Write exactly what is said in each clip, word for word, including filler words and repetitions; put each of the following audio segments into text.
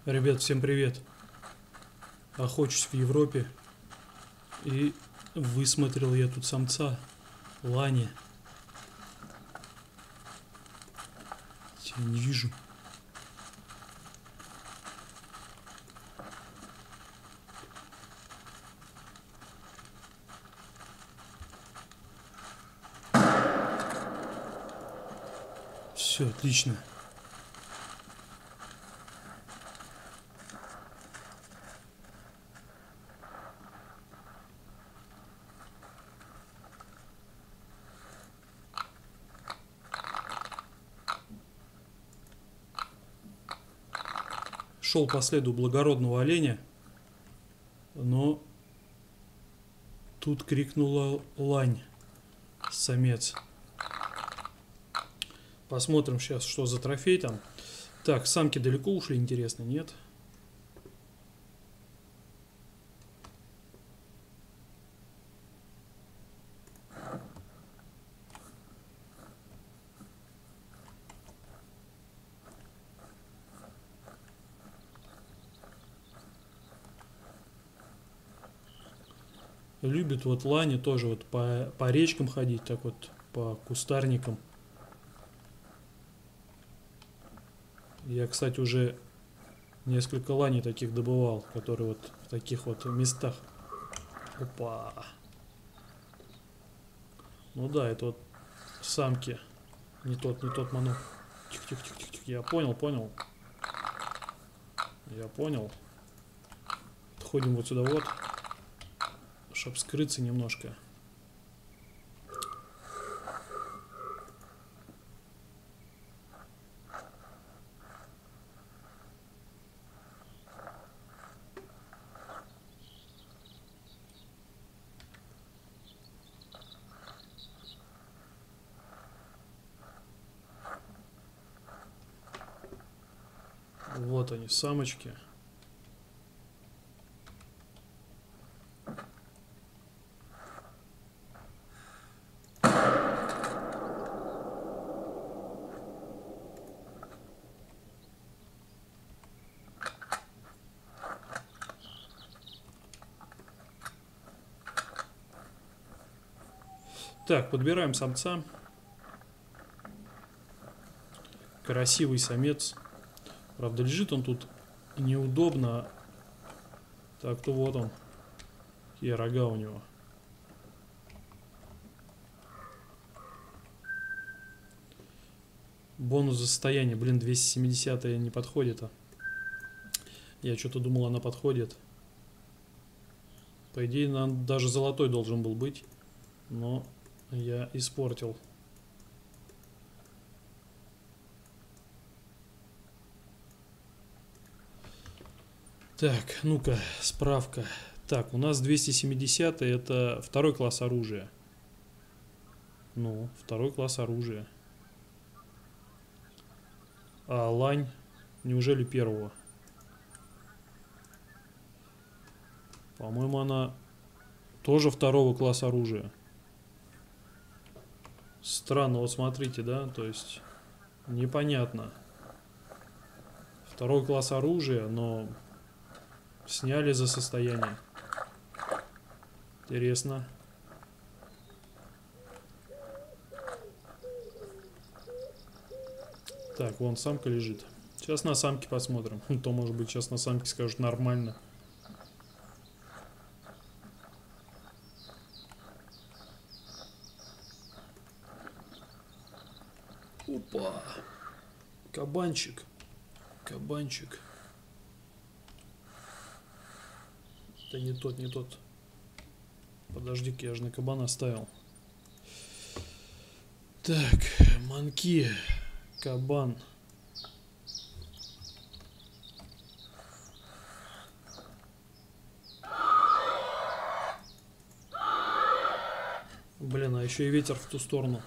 Ребят, всем привет! Охочусь в Европе и высмотрел я тут самца Лани. Я не вижу. Все, отлично. Шел по следу благородного оленя, но тут крикнула лань, самец. Посмотрим сейчас, что за трофей там. Так, самки далеко ушли, интересно, нет? Любит вот лани тоже вот по, по речкам ходить, так вот по кустарникам. Я, кстати, уже несколько ланей таких добывал, которые вот в таких вот местах. Опа. Ну да, это вот самки. Не тот, не тот манок. Тихо-тихо-тихо-тихо. Я понял, понял. Я понял. Отходим вот сюда вот. Чтоб скрыться немножко. Вот они, самочки. Так, подбираем самца. Красивый самец. Правда, лежит он тут неудобно. Так-то вот он. Какие рога у него. Бонус за состояние. Блин, двести семьдесят не подходит. А. Я что-то думал, она подходит. По идее, он даже золотой должен был быть. Но я испортил. Так, ну-ка, справка. Так, у нас двести семьдесят это второй класс оружия. Ну, второй класс оружия. А лань, неужели первого? По-моему, она тоже второго класса оружия. Странно, вот смотрите, да, то есть непонятно. Второй класс оружия, но сняли за состояние. Интересно. Так, вон самка лежит. Сейчас на самке посмотрим. То, может быть, сейчас на самке скажут нормально. Опа! Кабанчик. Кабанчик. Это не тот, не тот. Подожди-ка, я же на кабана ставил. Так, манки. Кабан. Блин, а еще и ветер в ту сторону.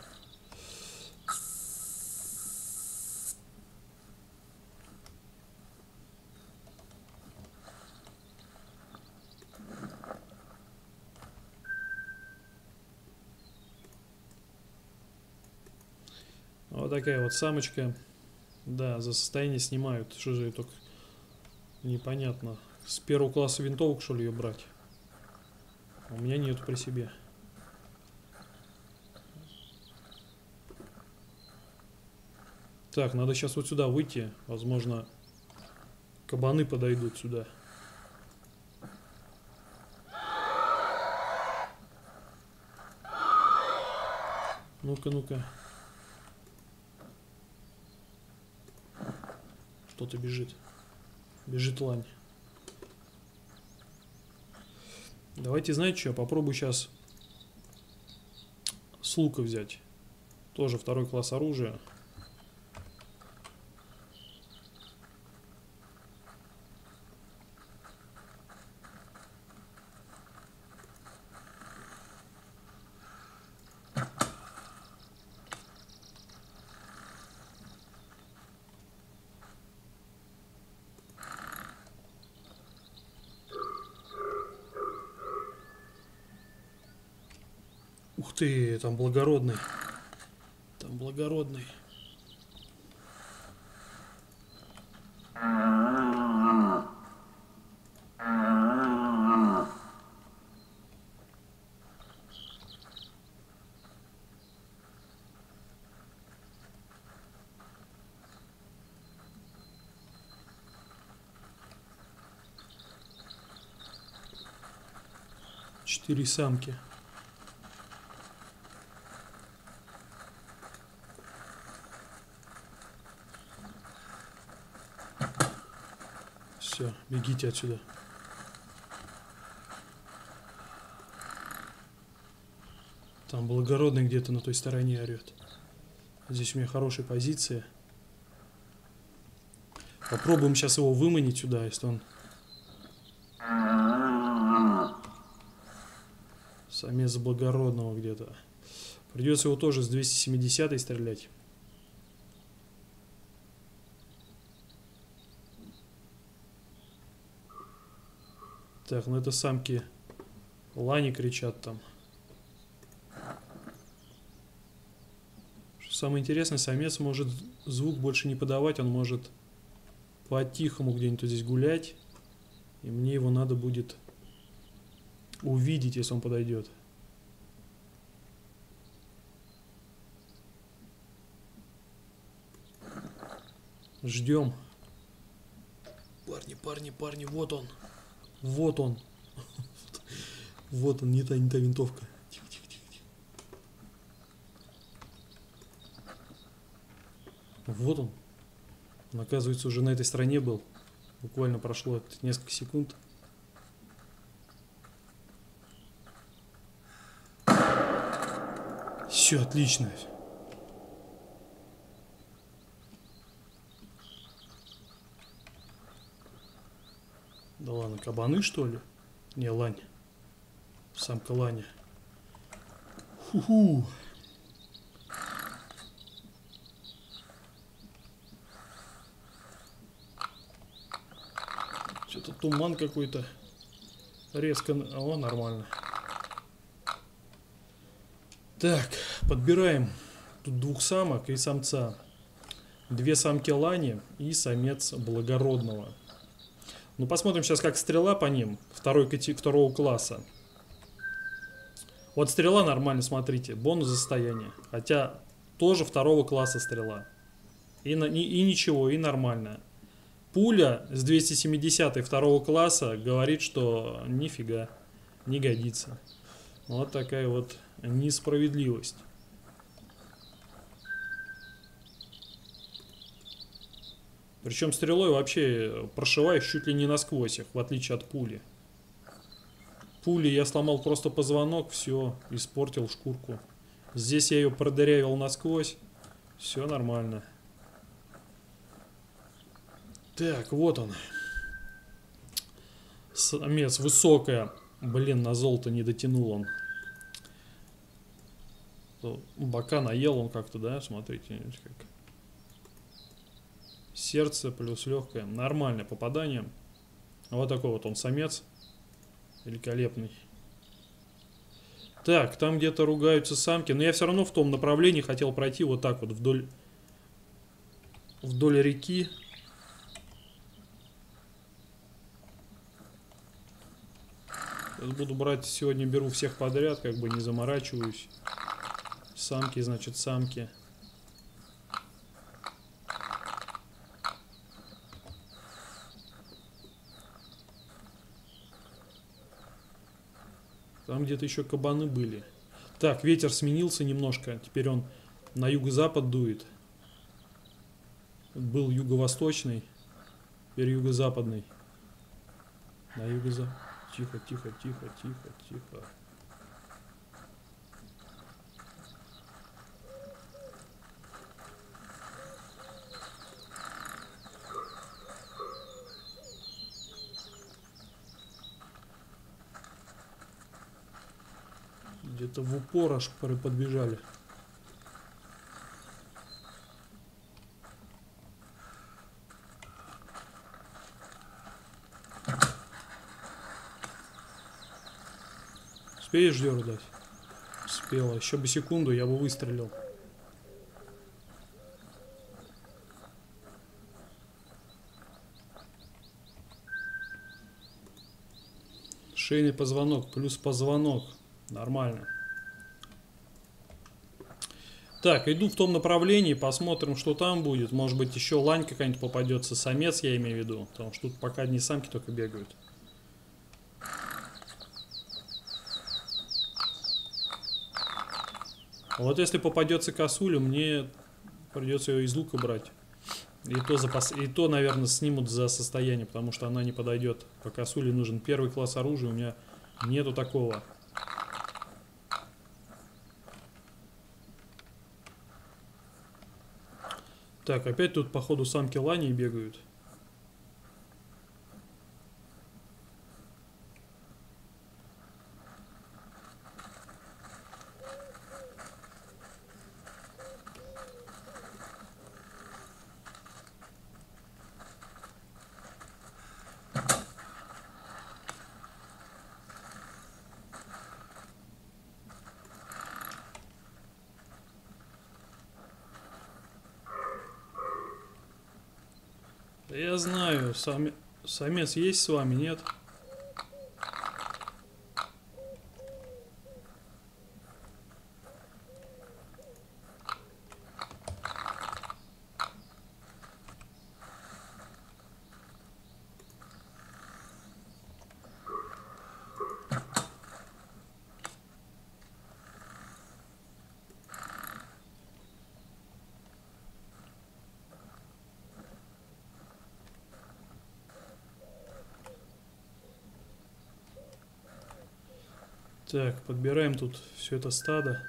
Вот такая вот самочка. Да, за состояние снимают. Что же я только Непонятно. С первого класса винтовок, что ли, ее брать? У меня нету при себе. Так, надо сейчас вот сюда выйти. Возможно, кабаны подойдут сюда. Ну-ка, ну-ка. Что-то бежит. Бежит лань. Давайте, знаете что, попробую сейчас с лука взять. Тоже второй класс оружия. Ух ты, там благородный. Там благородный. Четыре самки. Все, бегите отсюда. Там благородный где-то на той стороне орет. Здесь у меня хорошая позиция. Попробуем сейчас его выманить сюда, если он... Самец благородного где-то. Придется его тоже с двести семидесятой стрелять. Так, ну это самки лани кричат там. Что самое интересное, самец может звук больше не подавать, он может по-тихому где-нибудь здесь гулять. И мне его надо будет увидеть, если он подойдет. Ждем. Парни, парни, парни, вот он. Вот он. Вот он, не та, не та винтовка. Тихо, тихо, тихо, тихо. Вот он. Он, оказывается, уже на этой стороне был. Буквально прошло несколько секунд. Все, отлично. Да ладно, кабаны, что ли? Не, лань. Самка ланя. Ху-ху. Что-то туман какой-то. Резко... О, нормально. Так, подбираем тут двух самок и самца. Две самки лани и самец благородного. Ну, посмотрим сейчас, как стрела по ним. Второй, второго класса. Вот стрела нормально, смотрите. Бонус за состояние. Хотя тоже второго класса стрела. И, и, и ничего, и нормально. Пуля с двести семидесятой второго класса говорит, что нифига, не годится. Вот такая вот несправедливость. Причем стрелой вообще прошиваешь чуть ли не насквозь их, в отличие от пули. Пули я сломал просто позвонок, все, испортил шкурку. Здесь я ее продырявил насквозь, все нормально. Так, вот он. Самец высокая. Блин, на золото не дотянул он. Бока наел он как-то, да? Смотрите, как. Сердце плюс легкое. Нормальное попадание. Вот такой вот он самец. Великолепный. Так, там где-то ругаются самки. Но я все равно в том направлении хотел пройти вот так вот вдоль, вдоль реки. Сейчас буду брать, сегодня беру всех подряд, как бы не заморачиваюсь. Самки, значит, самки. Там где-то еще кабаны были. Так, ветер сменился немножко. Теперь он на юго-запад дует. Был юго-восточный. Теперь юго-западный. На юго-запад. Тихо, тихо, тихо, тихо, тихо. Где-то в упор аж подбежали. Успеешь дёру дать? Успела. Еще бы секунду, я бы выстрелил. Шейный позвонок плюс позвонок. Нормально. Так, иду в том направлении, посмотрим, что там будет. Может быть, еще лань какая-нибудь попадется. Самец, я имею в виду. Потому что тут пока одни самки только бегают. Вот если попадется косуля, мне придется ее из лука брать. И то, запас... и то, наверное, снимут за состояние, потому что она не подойдет. По косуле нужен первый класс оружия, у меня нету такого. Так, опять тут, походу, самки лани бегают. Я знаю, сами... самец есть с вами, нет? Так, подбираем тут все это стадо.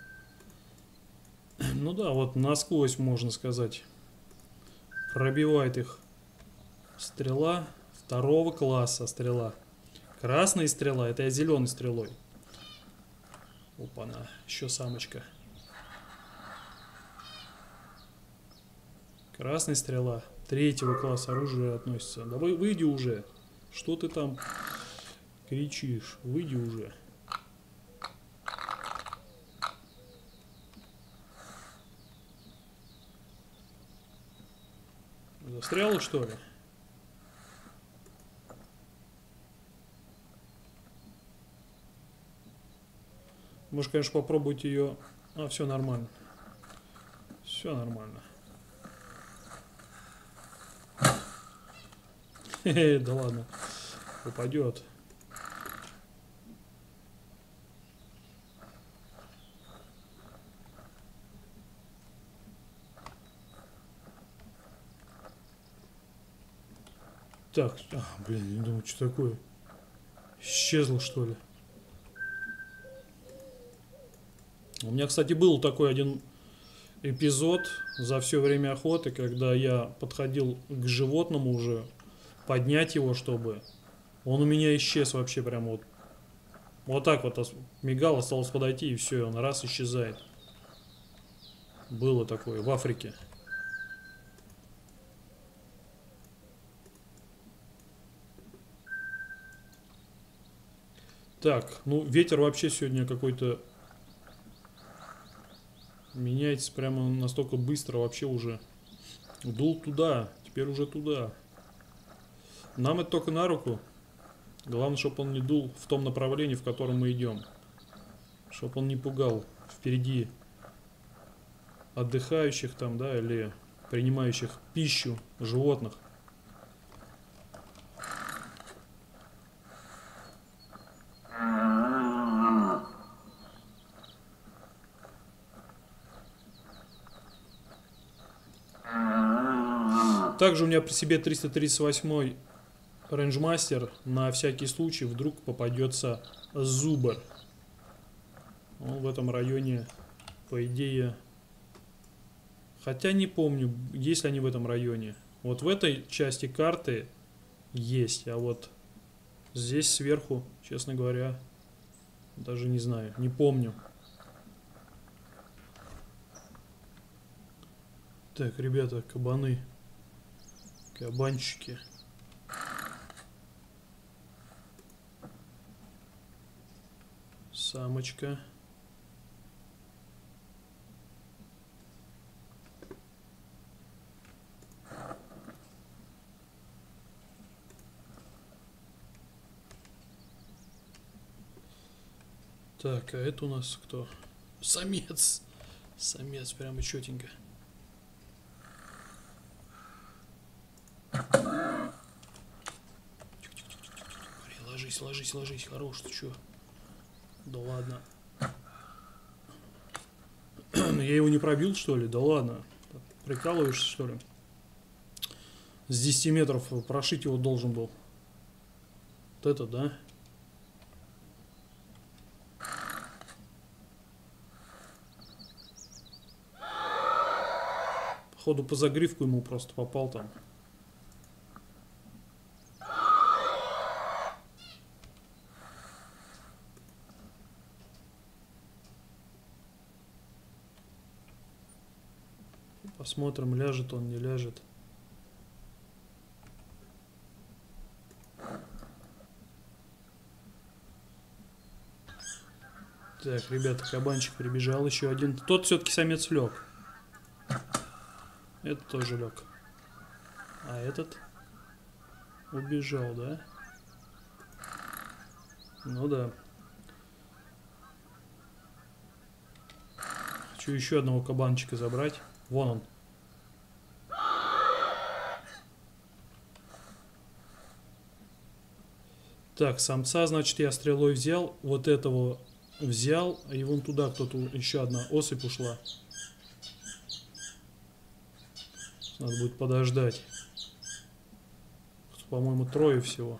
Ну да, вот насквозь, можно сказать, пробивает их стрела второго класса. Стрела. Красная стрела, это я зеленой стрелой. Опа-на, еще самочка. Красная стрела третьего класса оружия относится. Да вы, выйди уже. Что ты там кричишь? Выйди уже. Застряла, что ли? Может, конечно, попробовать ее. А, все нормально. Все нормально. Хе-хе, да ладно. Упадет. Так, а, блин, не думаю, что такое. Исчезло, что ли? У меня, кстати, был такой один эпизод за все время охоты, когда я подходил к животному уже, поднять его, чтобы... Он у меня исчез вообще прям вот. Вот так вот мигал, осталось подойти, и все, он раз исчезает. Было такое в Африке. Так, ну ветер вообще сегодня какой-то меняется прямо настолько быстро, вообще уже дул туда, теперь уже туда. Нам это только на руку. Главное, чтобы он не дул в том направлении, в котором мы идем. Чтобы он не пугал впереди отдыхающих там, да, или принимающих пищу животных. Также у меня при себе триста тридцать восьмой рейнджмастер, на всякий случай вдруг попадется зубр. Он в этом районе, по идее, хотя не помню, есть ли они в этом районе. Вот в этой части карты есть, а вот здесь сверху, честно говоря, даже не знаю, не помню. Так, ребята, кабаны, кабанчики. Самочка. Так, а это у нас кто? Самец. Самец, прямо четенько. Ложись, ложись, ложись, хорош, ты чё? Да ладно. Я его не пробил, что ли? Да ладно. Прикалываешься, что ли? С десяти метров прошить его должен был. Вот это, да? Походу по загривку ему просто попал там. Посмотрим, ляжет он, не ляжет. Так, ребята, кабанчик прибежал, еще один. Тот все-таки самец лег. Этот тоже лег. А этот убежал, да? Ну да. Хочу еще одного кабанчика забрать. Вон он. Так, самца, значит, я стрелой взял. Вот этого взял. И вон туда кто-то, еще одна особь ушла. Надо будет подождать. По-моему, трое всего.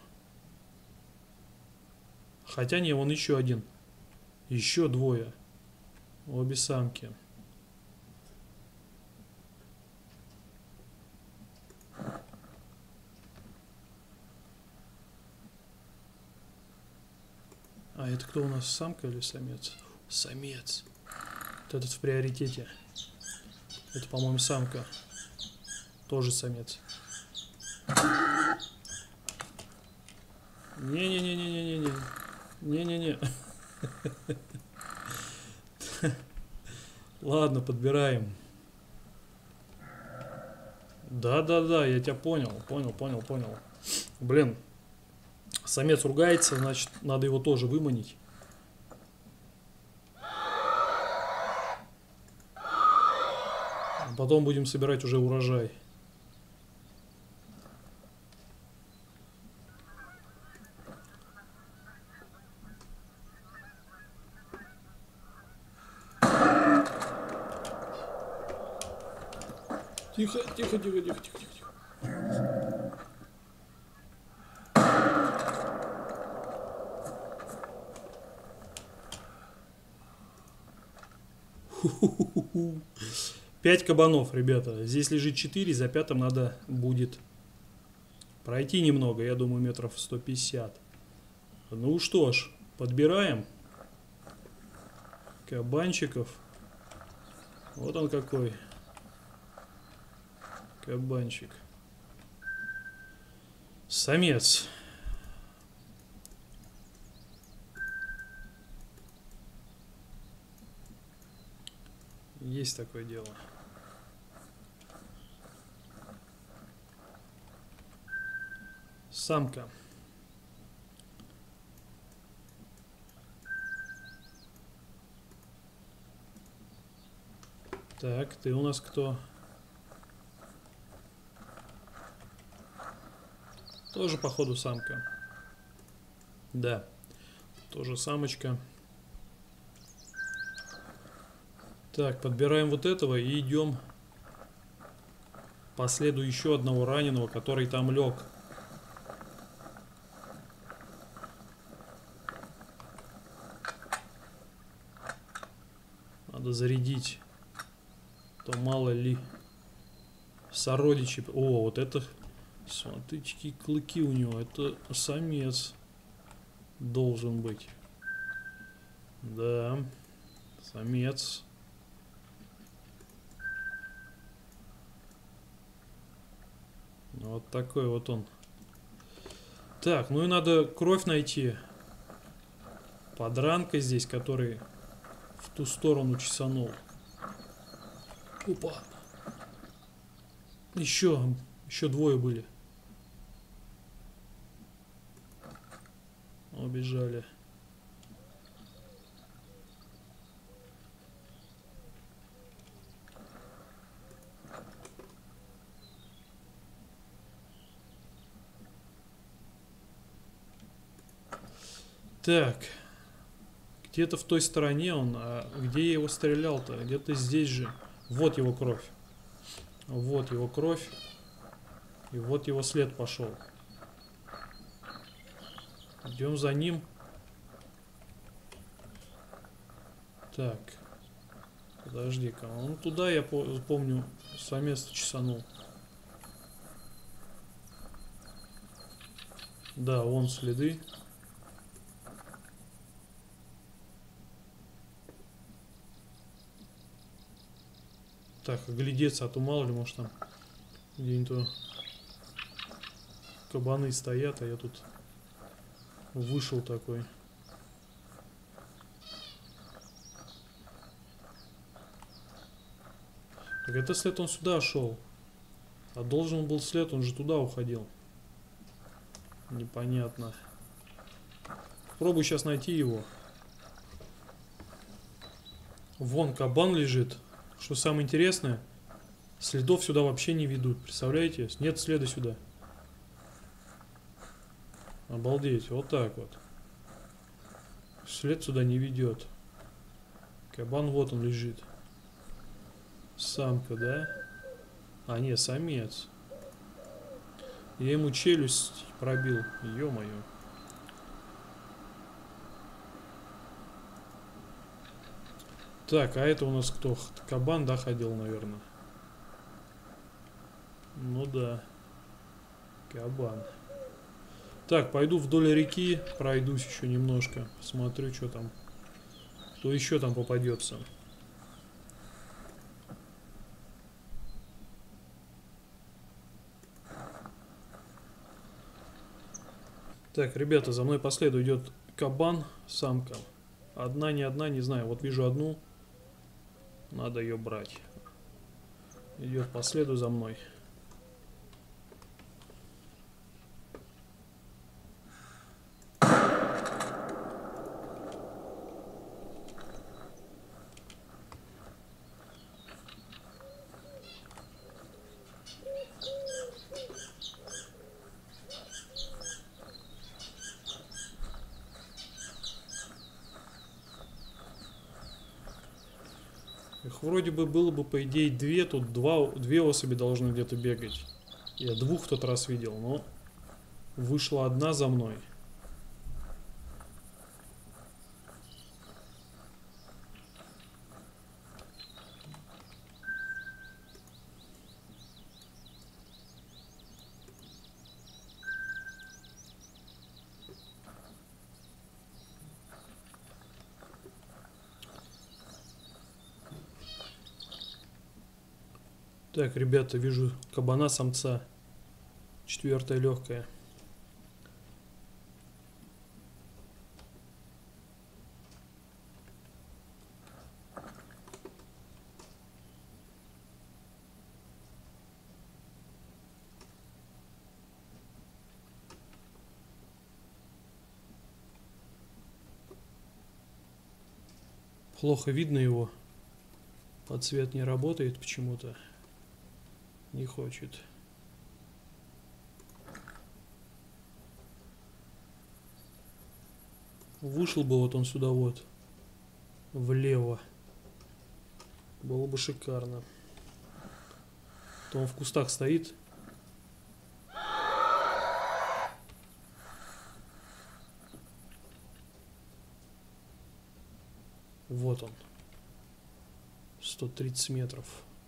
Хотя не, вон еще один. Еще двое. Обе самки. А это кто у нас, самка или самец? Самец. Вот этот в приоритете. Это, по-моему, самка. Тоже самец. Не-не-не-не-не-не-не. Не-не-не. Ладно, подбираем. Да-да-да, я тебя понял. Понял, понял, понял. Блин. Самец ругается, значит, надо его тоже выманить. А потом будем собирать уже урожай. Тихо, тихо, тихо, тихо, тихо, тихо. Пять кабанов, ребята. Здесь лежит четыре, за пятым надо будет пройти немного, я думаю, метров сто пятьдесят. Ну что ж, подбираем кабанчиков. Вот он какой. Кабанчик. Самец. Есть такое дело. Самка. Так, ты у нас кто? Тоже, походу, самка. Да, тоже самочка. Так, подбираем вот этого и идем по следу еще одного раненого, который там лег. Надо зарядить. То мало ли сородичи. О, вот это... Смотрите, какие клыки у него. Это самец должен быть. Да, самец. Вот такой вот он. Так, ну и надо кровь найти. Подранка здесь, который в ту сторону чесанул. Опа. Еще, еще двое были. Убежали. Так. Где-то в той стороне он. А где я его стрелял-то? Где-то здесь же. Вот его кровь. Вот его кровь. И вот его след пошел. Идем за ним. Так. Подожди-ка. Он туда, я помню, самец чесанул. Да, вон следы. Так, оглядеться, а то мало ли, может там где-нибудь кабаны стоят, а я тут вышел такой. Так это след он сюда шел. А должен был след, он же туда уходил. Непонятно. Попробуй сейчас найти его. Вон кабан лежит. Что самое интересное, следов сюда вообще не ведут. Представляете? Нет следа сюда. Обалдеть. Вот так вот. След сюда не ведет. Кабан вот он лежит. Самка, да? А, не, самец. Я ему челюсть пробил. Ё-моё. Так, а это у нас кто? Кабан, да, ходил, наверное? Ну да. Кабан. Так, пойду вдоль реки, пройдусь еще немножко. Посмотрю, что там. Кто еще там попадется. Так, ребята, за мной по следу идет кабан, самка. Одна, не одна, не знаю. Вот вижу одну. Надо ее брать. Идет по следу за мной. Их вроде бы было бы, по идее, две. Тут два, две особи должны где-то бегать. Я двух в тот раз видел, но вышла одна за мной. Так, ребята, вижу кабана самца. Четвертая легкая. Плохо видно его. Подсвет не работает почему-то. Не хочет. Вышел бы вот он сюда вот. Влево. Было бы шикарно. То он в кустах стоит. Вот он. сто тридцать метров.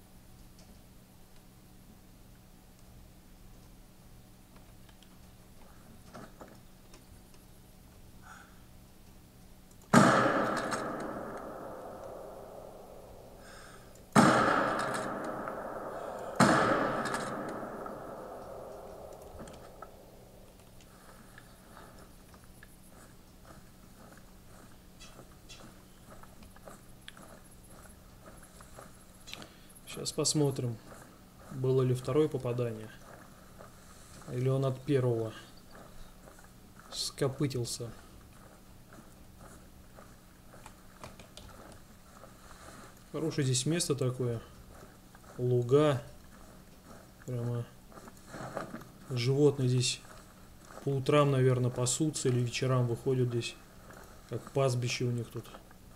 Сейчас посмотрим, было ли второе попадание. Или он от первого скопытился. Хорошее здесь место такое. Луга. Прямо животные здесь по утрам, наверное, пасутся или вечерам выходят здесь. Как пастбище у них тут.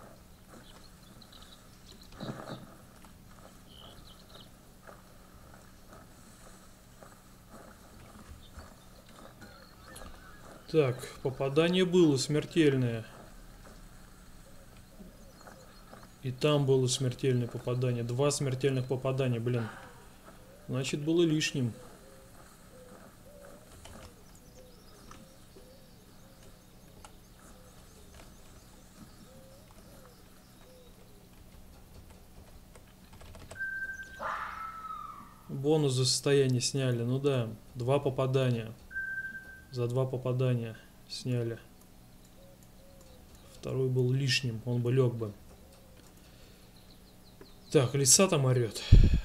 Так, попадание было смертельное. И там было смертельное попадание. Два смертельных попадания, блин. Значит, было лишним. Бонус за состояние сняли. Ну да, два попадания. За два попадания сняли. Второй был лишним, он бы лег бы. Так, лиса там орет.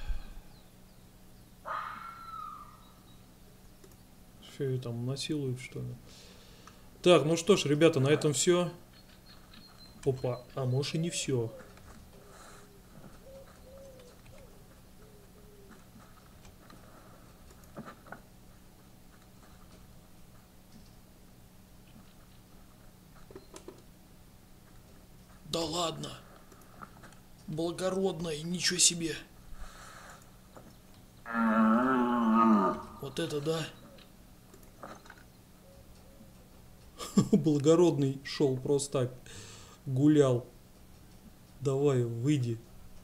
Что ее там насилуют, что ли? Так, ну что ж, ребята, на этом все. Опа, а может и не все. Да ладно. Благородный, ничего себе. Вот это да. Благородный шел просто так. Гулял. Давай, выйди.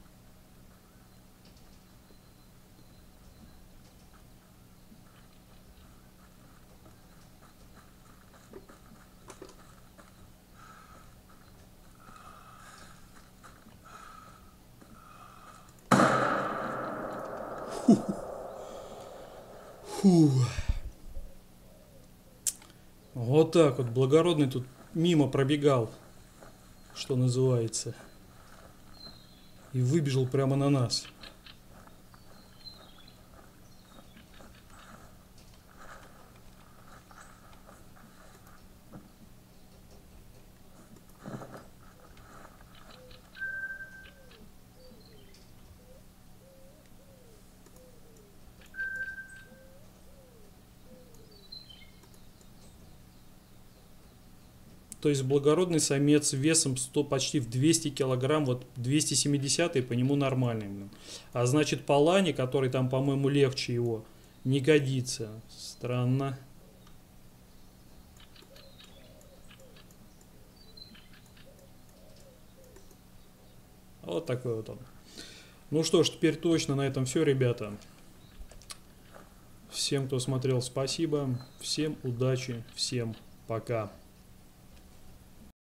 Фу. Вот так вот, благородный тут мимо пробегал, что называется, и выбежал прямо на нас. То есть благородный самец весом сто, почти в двести килограмм, вот двести семьдесят по нему нормальный. А значит Полани, который там, по-моему, легче его, не годится. Странно. Вот такой вот он. Ну что ж, теперь точно на этом все, ребята. Всем, кто смотрел, спасибо. Всем удачи, всем пока.